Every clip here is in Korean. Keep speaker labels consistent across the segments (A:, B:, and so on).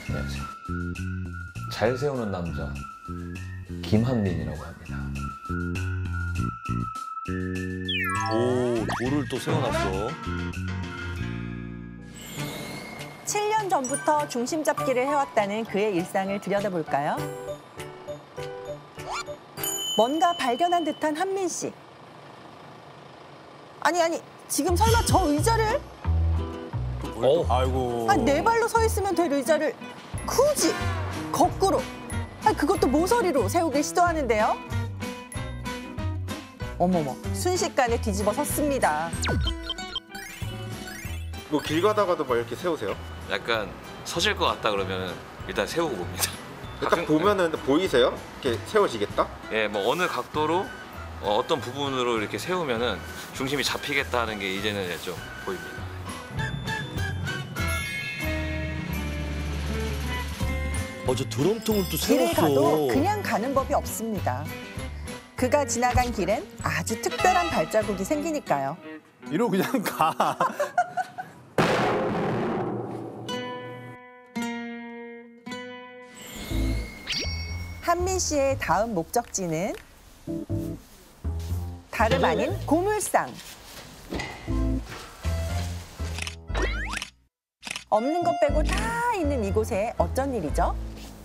A: 안녕하세요. 잘 세우는 남자 김한민이라고 합니다.
B: 오, 돌을 또 세워놨어.
C: 7년 전부터 중심 잡기를 해왔다는 그의 일상을 들여다볼까요? 뭔가 발견한 듯한 한민 씨. 아니, 지금 설마 저 의자를?
D: 아이고.
C: 네 발로 서 있으면 될 의자를 굳이 거꾸로, 그것도 모서리로 세우길 시도하는데요. 어머머, 순식간에 뒤집어 섰습니다.
D: 뭐 길 가다가도 막 이렇게 세우세요?
A: 약간 서질 것 같다 그러면 일단 세우고 봅니다.
D: 딱 보면은 보이세요? 이렇게 세워지겠다?
A: 예, 뭐 어느 각도로 어떤 부분으로 이렇게 세우면은 중심이 잡히겠다는 게 이제는 좀 보입니다.
B: 저 드럼통을 또
C: 길을
B: 세웠어.
C: 가도 그냥 가는 법이 없습니다. 그가 지나간 길엔 아주 특별한 발자국이 생기니까요.
E: 이러고 그냥 가.
C: 한민 씨의 다음 목적지는 다름 아닌 고물상. 없는 것 빼고 다 있는 이곳에 어쩐 일이죠?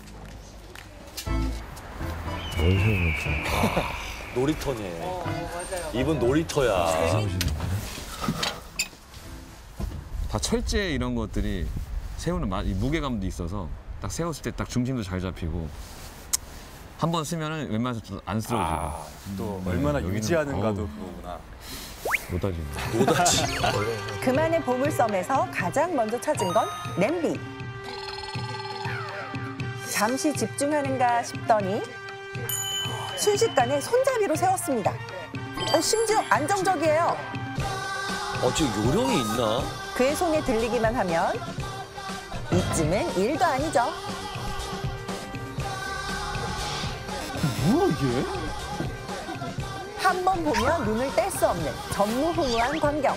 B: 놀이터네. 이분 놀이터야.
F: 다 철제 이런 것들이 세우는 이 무게감도 있어서 딱 세웠을 때 딱 중심도 잘 잡히고 한 번 쓰면은 웬만해서 좀 안 쓰러지고.
E: 또 얼마나
F: 여기는-
E: 유지하는가도
F: 어우.
E: 그거구나.
F: 노다지.
C: 그만의 보물섬에서 가장 먼저 찾은 건 냄비. 잠시 집중하는가 싶더니 순식간에 손잡이로 세웠습니다. 심지어 안정적이에요.
B: 지금 요령이 있나?
C: 그의 손에 들리기만 하면 이쯤은 일도 아니죠.
E: 뭐야 이게?
C: 한 번 보면 눈을 뗄 수 없는 전무후무한 광경.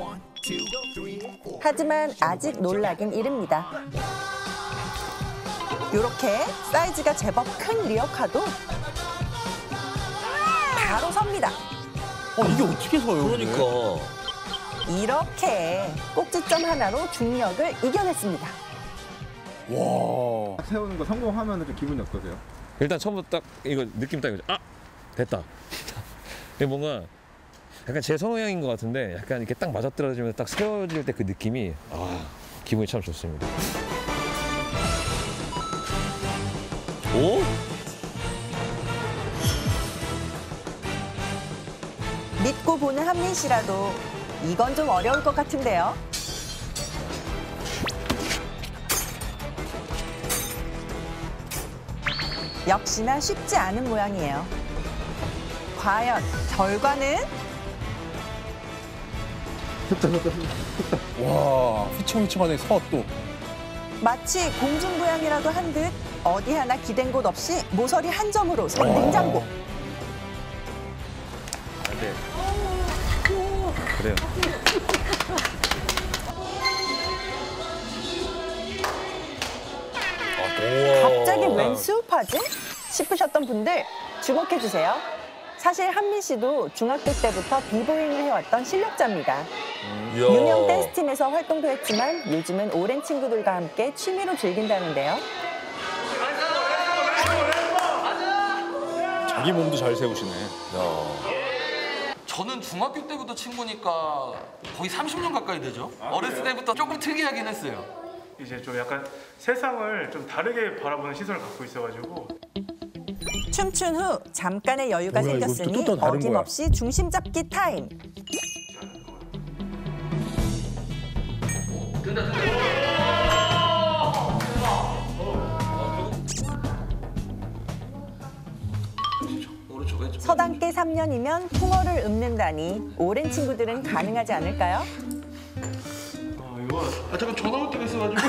C: 하지만 아직 놀라긴 이릅니다. 이렇게 사이즈가 제법 큰 리어카도 바로 섭니다.
E: 이게 어떻게 서요?
B: 그러니까.
C: 이렇게 꼭지점 하나로 중력을 이겨냈습니다.
E: 와.
D: 세우는 거 성공하면 좀 기분이 어떠세요?
F: 일단 처음부터 딱 이거 느낌 딱 이거죠. 됐다. 이게 뭔가 약간 제 성향인 것 같은데 약간 이렇게 딱 맞아떨어지면 딱 세워질 때 그 느낌이 기분이 참 좋습니다.
B: 오?
C: 믿고 보는 한민 씨라도 이건 좀 어려울 것 같은데요. 역시나 쉽지 않은 모양이에요. 과연 결과는?
E: 와. 휘청휘청하네 서 또.
C: 마치 공중부양이라도 한 듯 어디 하나 기댄 곳 없이 모서리 한 점으로 선 냉장고.
F: 네. 그래요.
C: 갑자기 웬 수업하지? 싶으셨던 분들 주목해주세요. 사실 한민 씨도 중학교 때부터 비보잉을 해왔던 실력자입니다. 유명 댄스팀에서 활동도 했지만 요즘은 오랜 친구들과 함께 취미로 즐긴다는데요.
E: 자기 몸도 잘 세우시네.
G: 저는 중학교 때부터 친구니까 거의 30년 가까이 되죠. 어렸을 때부터 조금 특이하긴 했어요.
H: 이제 좀 약간 세상을 좀 다르게 바라보는 시선을 갖고 있어가지고
C: 춤춘 후 잠깐의 여유가
E: 뭐야, 이거
C: 생겼으니
E: 또 다른 거야.
C: 어김없이 중심 잡기 타임. 서당계 3년이면 풍어를 읊는다니 오랜 친구들은 가능하지 않을까요?
H: 이거
G: 잠깐 전화 올 때가 있어가지고.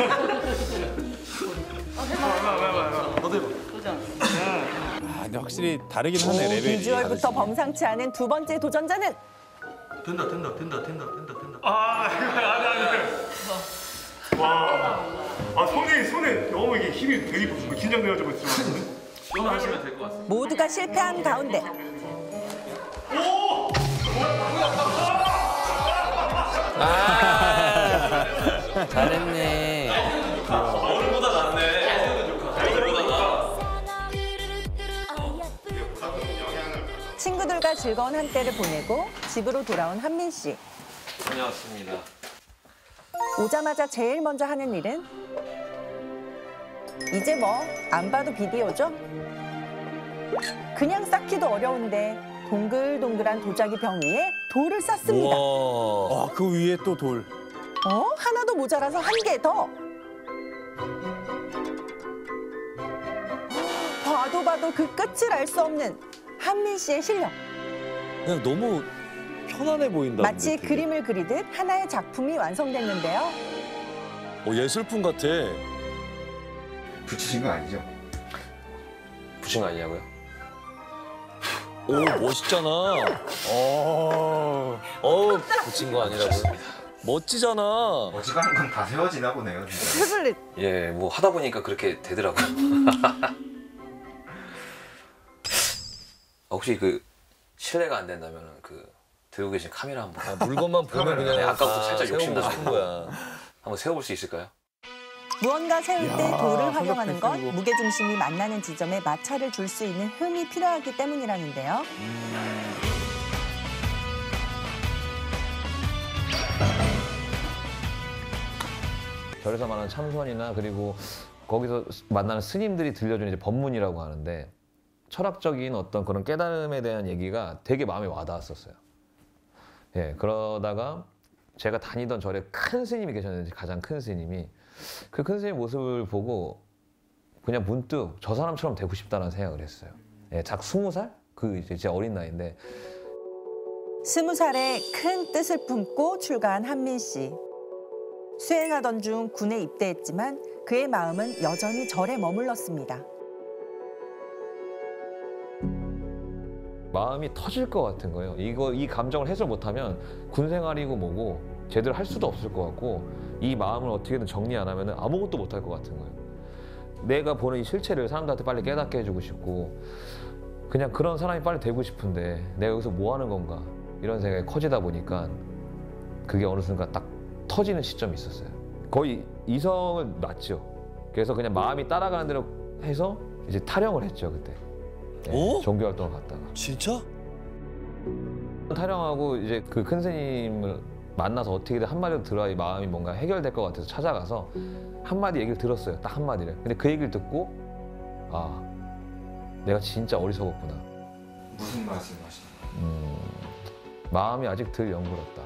H: 너도 해봐.
E: 근데 확실히 다르긴 하네 레벨이.
C: 비주얼부터 범상치 않은 두 번째 도전자는
G: 된다.
H: 이거 안 돼. 와. 아 손에 너무 이게 힘이 되게 긴장되어지고 있어요.
A: 시원하시면 될 것 같습니다.
C: 모두가 실패한 가운데
B: 잘했네.
A: 어른보다 낫네.
C: 친구들과 즐거운 한때를 보내고 집으로 돌아온 한민 씨.
A: 다녀왔습니다.
C: 오자마자 제일 먼저 하는 일은 이제 뭐 안 봐도 비디오죠? 그냥 쌓기도 어려운데 동글동글한 도자기 병 위에 돌을 쌓습니다.
B: 와.
E: 그 위에 또 돌.
C: 하나도 모자라서 한 개 더. 봐도 그 끝을 알 수 없는 한민 씨의 실력.
B: 그냥 너무 편안해 보인다.
C: 마치
B: 근데 되게.
C: 그림을 그리듯 하나의 작품이 완성됐는데요.
B: 예술품 같아.
D: 붙이신 거 아니죠?
A: 붙인 거 아니냐고요?
B: 오, 멋있잖아. 붙인 거 아니라고요? 멋지잖아.
D: 어지간한 건 다 세워지나 보네요. 진짜.
C: 태블릿.
A: 예, 뭐 하다 보니까 그렇게 되더라고요. 혹시 그 실례가 안 된다면 그 들고 계신 카메라 한번
B: 물건만 보면 그냥
A: 네, 아까부터 살짝
B: 세우고
A: 욕심나서.
B: 싶은 거야.
A: 한번 세워볼 수 있을까요?
C: 무언가 세울 때 돌을 활용하는 건
E: 생각해,
C: 무게중심이 만나는 지점에 마찰을 줄 수 있는 흠이 필요하기 때문이라는데요.
F: 절에서 말하는 참선이나 그리고 거기서 만나는 스님들이 들려주는 이제 법문이라고 하는데 철학적인 어떤 그런 깨달음에 대한 얘기가 되게 마음에 와닿았었어요. 예, 그러다가 제가 다니던 절에 큰 스님이 계셨는데 가장 큰 스님이 그 큰 스님 모습을 보고 그냥 문득 저 사람처럼 되고 싶다는 생각을 했어요. 예, 작 20살? 그 이제 제 어린 나이인데
C: 20살에 큰 뜻을 품고 출가한 한민 씨. 수행하던 중 군에 입대했지만 그의 마음은 여전히 절에 머물렀습니다.
F: 마음이 터질 것 같은 거예요. 이 감정을 해소를 못하면 군 생활이고 뭐고 제대로 할 수도 없을 것 같고 이 마음을 어떻게든 정리 안 하면 아무것도 못할 것 같은 거예요. 내가 보는 이 실체를 사람들한테 빨리 깨닫게 해주고 싶고 그냥 그런 사람이 빨리 되고 싶은데 내가 여기서 뭐 하는 건가 이런 생각이 커지다 보니까 그게 어느 순간 딱 터지는 시점이 있었어요. 거의 이성을 놨죠. 그래서 그냥 마음이 따라가는 대로 해서 이제 타령을 했죠 그때.
B: 오?
F: 종교 활동을 갔다가.
B: 진짜?
F: 타령하고 이제 그 큰 스님을 만나서 어떻게든 한마디로 들어야 이 마음이 뭔가 해결될 것 같아서 찾아가서 한마디 얘기를 들었어요. 딱 한마디를. 근데 그 얘기를 듣고 아, 내가 진짜 어리석었구나.
D: 무슨 말씀하시는 거예요?
F: 마음이 아직 덜 영구롭다.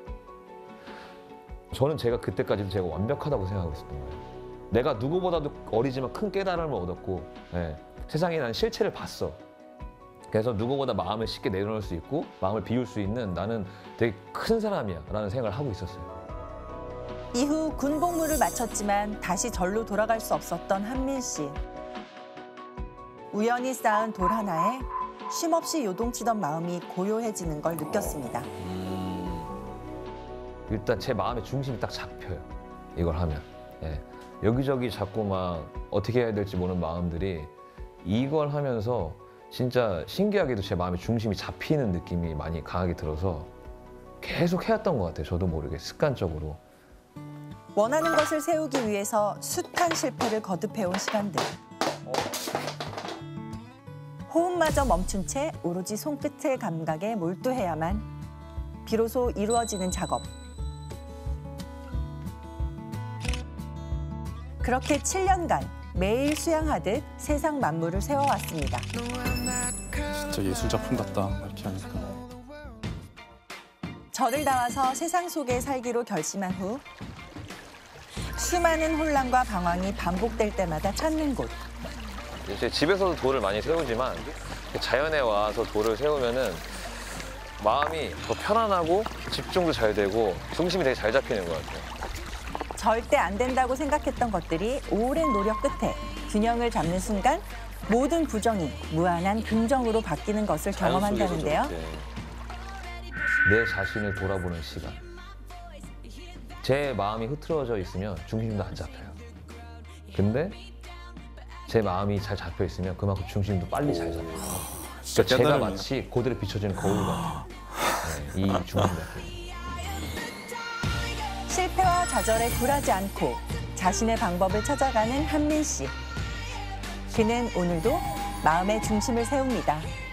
F: 저는 제가 그때까지도 제가 완벽하다고 생각하고 있었던 거예요. 내가 누구보다도 어리지만 큰 깨달음을 얻었고 예, 세상에 난 실체를 봤어. 그래서 누구보다 마음을 쉽게 내려놓을 수 있고 마음을 비울 수 있는 나는 되게 큰 사람이야 라는 생각을 하고 있었어요.
C: 이후 군 복무를 마쳤지만 다시 절로 돌아갈 수 없었던 한민 씨. 우연히 쌓은 돌 하나에 쉼없이 요동치던 마음이 고요해지는 걸 느꼈습니다.
F: 일단 제 마음의 중심이 딱 잡혀요. 이걸 하면. 예. 여기저기 자꾸 막 어떻게 해야 될지 모르는 마음들이 이걸 하면서 진짜 신기하게도 제 마음의 중심이 잡히는 느낌이 많이 강하게 들어서 계속 해왔던 것 같아요. 저도 모르게 습관적으로.
C: 원하는 것을 세우기 위해서 숱한 실패를 거듭해온 시간들. 호흡마저 멈춘 채 오로지 손끝의 감각에 몰두해야만 비로소 이루어지는 작업. 그렇게 7년간 매일 수양하듯 세상 만물을 세워왔습니다.
E: 진짜 예술 작품 같다. 이렇게 하니까.
C: 절을 나와서 세상 속에 살기로 결심한 후 수많은 혼란과 방황이 반복될 때마다 찾는 곳.
F: 이제 집에서도 돌을 많이 세우지만 자연에 와서 돌을 세우면은 마음이 더 편안하고 집중도 잘 되고 중심이 되게 잘 잡히는 것 같아요.
C: 절대 안 된다고 생각했던 것들이 오랜 노력 끝에 균형을 잡는 순간 모든 부정이 무한한 긍정으로 바뀌는 것을 경험한다는데요.
F: 내 자신을 돌아보는 시간. 제 마음이 흐트러져 있으면 중심도 안 잡혀요. 근데 제 마음이 잘 잡혀 있으면 그만큼 중심도 빨리 잘 잡혀요.
E: 진짜
F: 제가
E: 깨달음이네.
F: 마치 고대로 비춰지는 거울 같아요. 네, 이 중심 같아요.
C: 실패와 좌절에 굴하지 않고 자신의 방법을 찾아가는 한민 씨. 그는 오늘도 마음의 중심을 세웁니다.